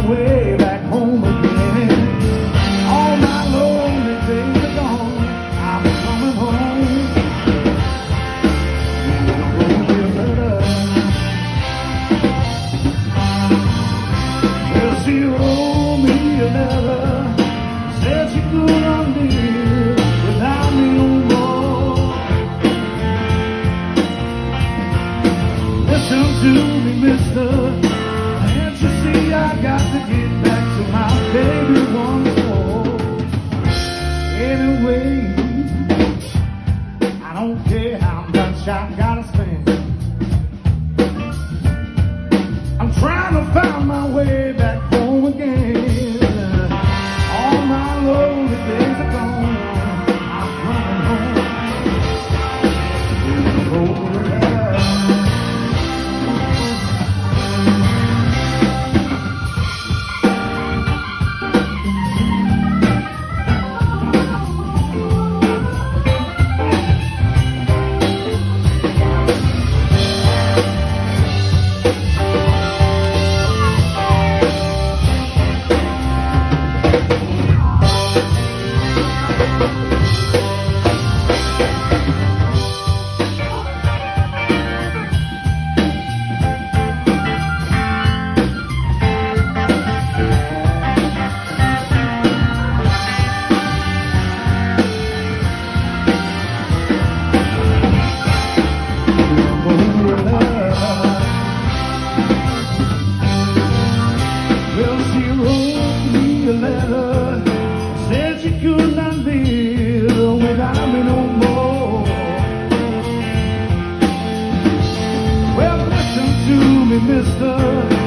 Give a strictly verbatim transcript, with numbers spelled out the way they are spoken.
way back home again. All my lonely days are gone, I'm coming home. Well, she wrote me a letter, said she couldn't live without me no more. Listen to me, mister, can't you see I got to get back to my baby once more? Anyway, I don't care how much I gotta spend, I'm trying to find my way back home again. All my lonely days are gone, I'm coming home. Well, she wrote me a letter, said she could not live without me no more. Well, listen to me, mister,